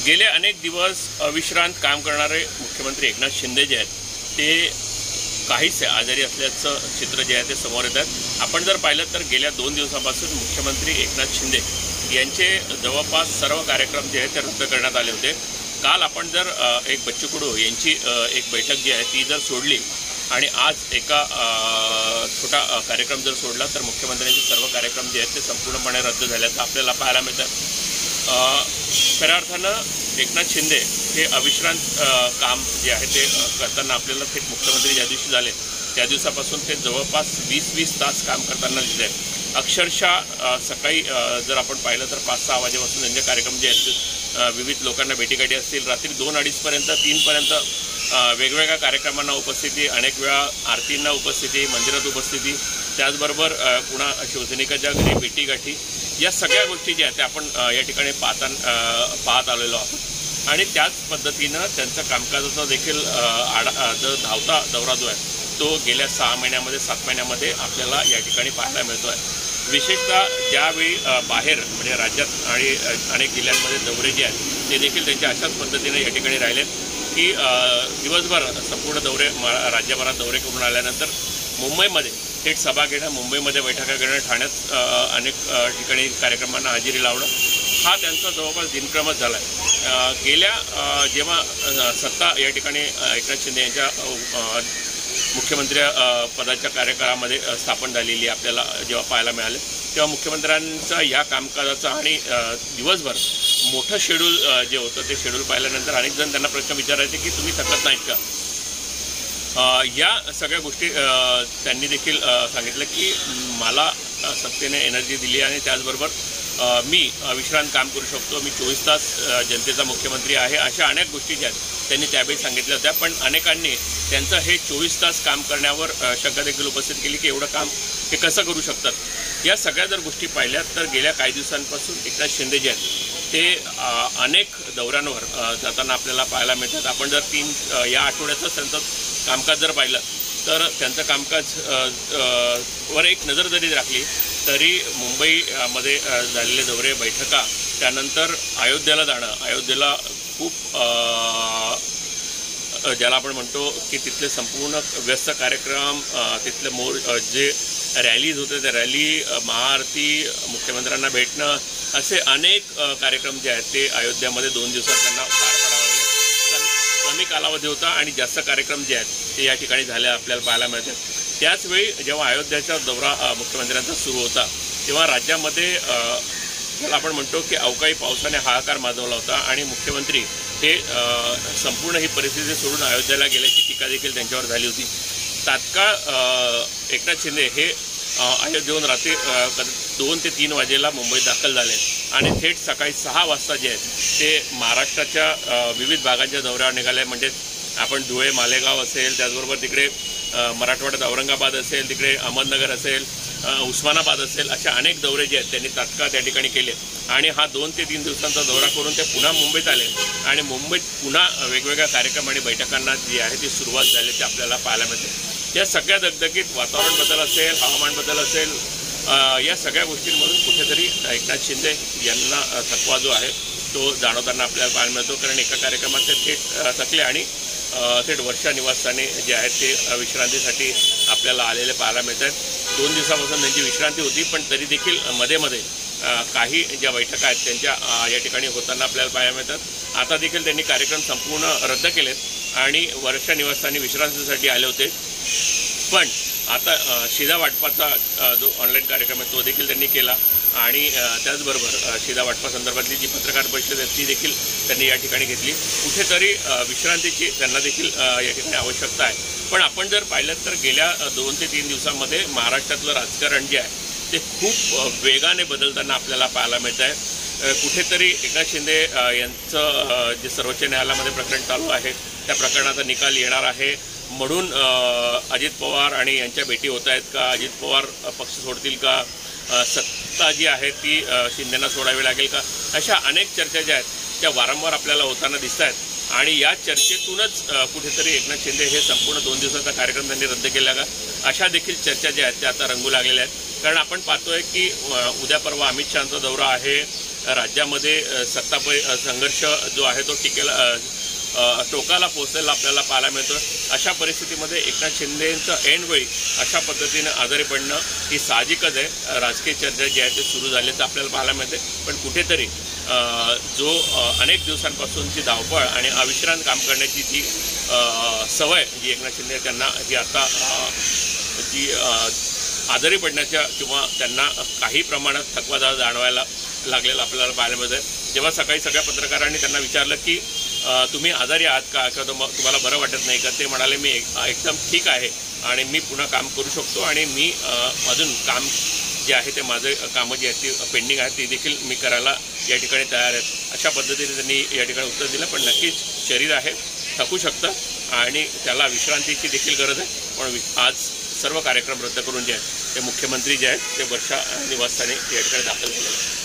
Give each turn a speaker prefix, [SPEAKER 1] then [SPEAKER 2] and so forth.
[SPEAKER 1] गेले अनेक दिवस अविश्रांत काम करणारे मुख्यमंत्री एकनाथ शिंदे जे आहेत ते काहीसे आजारी असल्याचं चित्र जे आहे ते समोर येत आहे। आपण जर पाहिलं तर गेल्या 2 दिवसांपासून मुख्यमंत्री एकनाथ शिंदे यांचे जवळपास सर्व कार्यक्रम जे आहेत ते रद्द करण्यात आले होते। काल आपण जर एक बच्चू कडू यांची एक बैठक जी आहे ती जर सोडली आणि आज एका छोटा कार्यक्रम जर सोडला तर मुख्यमंत्र्यांचे सर्व कार्यक्रम जे आहेत ते संपूर्णपणे रद्द झाल्याचं आपल्याला पाहायला मिळतं। खऱ्या अर्थानं एकनाथ शिंदे हे अविश्रांत काम जे आहे ते करताना आपल्याला थेट मुख्यमंत्री ज्या दिवशी झाले त्या दिवसापासून ते जवळपास 20-20 तास काम करताना दिसले। अक्षरशः सकाळी जर आपण पाहिलं तर 5-6 वाजेपासून त्यांचे कार्यक्रम जे आहेत विविध लोकांना भेटीगाठी असतील, रात्री 2-2:30 पर्यंत 3 पर्यंत वेगवेगळ्या कार्यक्रमांना उपस्थिती, अनेक वेळा आरतींना उपस्थिती, मंदिरात उपस्थिती, त्याचबरोबर पुन्हा शिवसैनिकाच्या घरी भेटीगाठी, या सगळ्या गोष्टी ज्या आहेत त्या आपण या ठिकाणी पाहत आलेलो आहोत। आणि त्याच पद्धतीनं त्यांचं कामकाजाचा देखील जो धावता दौरा जो आहे तो गेल्या 6 महिन्यामध्ये 7 महिन्यामध्ये आपल्याला या ठिकाणी पाहायला मिळतो आहे। विशेषतः ज्यावेळी बाहेर म्हणजे राज्यात आणि अनेक जिल्ह्यांमध्ये दौरे जे आहेत ते देखील त्यांच्या अशाच पद्धतीने या ठिकाणी राहिलेत की दिवसभर संपूर्ण दौरे राज्यभरात दौरे करून आल्यानंतर मुंबईमध्ये थेट सभा घेणं, मुंबईमध्ये बैठका घेणं, ठाण्यात अनेक ठिकाणी कार्यक्रमांना हजेरी लावणं हा त्यांचा जवळपास दिनक्रमच झाला आहे। गेल्या जेव्हा सत्ता या ठिकाणी एकनाथ शिंदे यांच्या मुख्यमंत्री पदाच्या कार्यकाळामध्ये स्थापन झालेली आपल्याला जेव्हा पाहायला मिळाले तेव्हा मुख्यमंत्र्यांचा या कामकाजाचा आणि दिवसभर मोठं शेड्यूल जे होतं ते शेड्यूल पाहिल्यानंतर अनेक जण त्यांना प्रश्न विचारायचे की तुम्ही थकत नाहीत का? या सगळ्या गोष्टी त्यांनी देखील सांगितलं की मला सत्तेने एनर्जी दिली आणि त्याचबरोबर मी विश्रांत काम करू शकतो, मी 24 तास जनतेचा मुख्यमंत्री आहे, अशा अनेक गोष्टी ज्या आहेत त्यांनी त्यावेळी सांगितल्या होत्या। पण अनेकांनी त्यांचं हे 24 तास काम करण्यावर शंका देखील उपस्थित केली की एवढं काम हे कसं करू शकतात। या सगळ्या जर गोष्टी पाहिल्या तर गेल्या काही दिवसांपासून एकनाथ शिंदे जे आहेत ते अनेक दौऱ्यांवर जाताना आपल्याला पाहायला मिळतात। आपण जर या आठवड्याचंच त्यांचं कामकाज जर पाहिलं तर त्यांचं कामकाज वर एक नजर जरी राखली तरी मुंबईमध्ये झालेले दौरे, बैठका, त्यानंतर अयोध्येला जाणं, अयोध्येला खूप ज्याला आपण म्हणतो की तिथले संपूर्ण व्यस्त कार्यक्रम, तिथले जे रॅलीज होते त्या रॅली, महाआरती, मुख्यमंत्र्यांना भेटणं, असे अनेक कार्यक्रम जे आहेत ते अयोध्येमध्ये 2 दिवसात त्यांना पार पाडावे लागले। कमी कालावधी होता आणि जास्त कार्यक्रम जे आहेत ते या ठिकाणी झाले आपल्याला पाहायला मिळते। त्याचवेळी जेव्हा अयोध्येचा दौरा मुख्यमंत्र्यांचा सुरू होता तेव्हा राज्यामध्ये ज्याला आपण म्हणतो की अवकाळी पावसाने हाहाकार माजवला होता आणि मुख्यमंत्री हे संपूर्ण ही परिस्थिती सोडून अयोध्येला गेल्याची टीका देखील त्यांच्यावर झाली होती। तात्काळ एकनाथ शिंदे हे अयोध्येहून रात्री 2 ते 3 वाजेला मुंबईत दाखल झाले आणि थेट सकाळी 6 वाजता जे आहेत ते महाराष्ट्राच्या विविध भागांच्या दौऱ्यावर निघाले। म्हणजे आपण धुळे, मालेगाव असेल, त्याचबरोबर तिकडे मराठवाड्यात औरंगाबाद असेल, तिकडे अहमदनगर असेल, उस्मानाबाद असेल, अशा अनेक दौरे जे आहेत त्यांनी तात्काळ त्या ठिकाणी केले आणि हा 2 ते 3 दिवसांचा दौरा करून ते पुन्हा मुंबईत आले आणि मुंबईत पुन्हा वेगवेगळ्या कार्यक्रम आणि बैठकांना जी आहे ती सुरुवात झाल्याची आपल्याला पाहायला मिळते। या सगळ्या दगदगीत वातावरण बदल असेल, हवामान बदल असेल, या सगळ्या गोष्टींमधून कुठेतरी एकनाथ शिंदे यांना थकवा जो आहे तो जाणवताना आपल्याला पाहायला मिळतो। कारण एका कार्यक्रमात ते थेट थकले आणि थेट वर्षा निवासस्थानी जे आहेत ते विश्रांतीसाठी आपल्याला आलेले पाहायला मिळत आहेत। 2 दिवसापासून त्यांची विश्रांती होती पण तरी देखील मध्ये काही ज्या बैठका आहेत त्यांच्या या ठिकाणी होताना आपल्याला पाहायला मिळतात। आता देखील त्यांनी कार्यक्रम संपूर्ण रद्द केलेत आणि वर्षा निवासस्थानी विश्रांतीसाठी आले होते। पण आता शिधा वाटपाचा जो ऑनलाईन कार्यक्रम आहे तो देखील त्यांनी केला आणि त्याचबरोबर शिधा वाटपासंदर्भातली जी पत्रकार परिषद आहे ती देखील त्यांनी या ठिकाणी घेतली। कुठेतरी विश्रांतीची त्यांना देखील या ठिकाणी आवश्यकता आहे। पण आपण जर पाहिलं तर गेल्या 2 ते 3 दिवसांमध्ये महाराष्ट्रातलं राजकारण जे आहे ते खूप वेगाने बदलताना आपल्याला पाहायला मिळत आहे। कुठेतरी एकनाथ शिंदे यांचं जे सर्वोच्च न्यायालयामध्ये प्रकरण चालू आहे त्या प्रकरणाचा निकाल येणार आहे म्हणून अजित पवार आणि यांच्या भेटी होत आहेत का, अजित पवार पक्ष सोडतील का, सत्ता जी आहे ती शिंदेंना सोडावी लागेल का, अशा अनेक चर्चा ज्या आहेत त्या वारंवार आपल्याला होताना दिसत आहेत। आणि या चर्चेतूनच कुठेतरी एकनाथ शिंदे हे संपूर्ण 2 दिवसाचा कार्यक्रम त्यांनी रद्द केला का, अशा देखील चर्चा ज्या आहेत त्या आता रंगू लागलेल्या आहेत। कारण आपण पाहतोय की उद्या परवा अमित शहांचा दौरा आहे, राज्यामध्ये संघर्ष जो आहे तो टोकाला पोहोचलेला आपल्याला पाहायला मिळतो। अशा परिस्थितीमध्ये एकनाथ शिंदेंचं ऐनवेळी अशा पद्धतीने आजारी पडणं ही साहजिकच आहे। राजकीय चर्चा जी आहे ते सुरू झाल्याचं आपल्याला पाहायला मिळते, पण कुठेतरी जो अनेक दिवसांपासूनची धावपळ आणि अविश्रांत काम करण्याची जी सवय जी एकनाथ शिंदे त्यांना ही आता जी आजारी पडण्याच्या किंवा त्यांना काही प्रमाणात थकवा जाणवायला लागलेला आपल्याला पाहायला मिळतं। जेव्हा सकाळी सगळ्या पत्रकारांनी त्यांना विचारलं की तुम्ही आजारी आहात का किंवा तुम्हाला बरं वाटत नाही का, ते म्हणाले मी एकदम ठीक आहे आणि मी पुन्हा काम करू शकतो आणि मी अजून काम जे आहे ते माझे कामं जी आहेत ती पेंडिंग आहेत ती देखील मी करायला या ठिकाणी तयार आहेत, अशा पद्धतीने त्यांनी या ठिकाणी उत्तर दिलं। पण नक्कीच शरीर आहे, थकू शकतं आणि त्याला विश्रांतीची देखील गरज आहे। पण आज सर्व कार्यक्रम रद्द करून जे आहेत ते मुख्यमंत्री जे आहेत ते वर्षा निवासस्थानी या ठिकाणी दाखल झाले।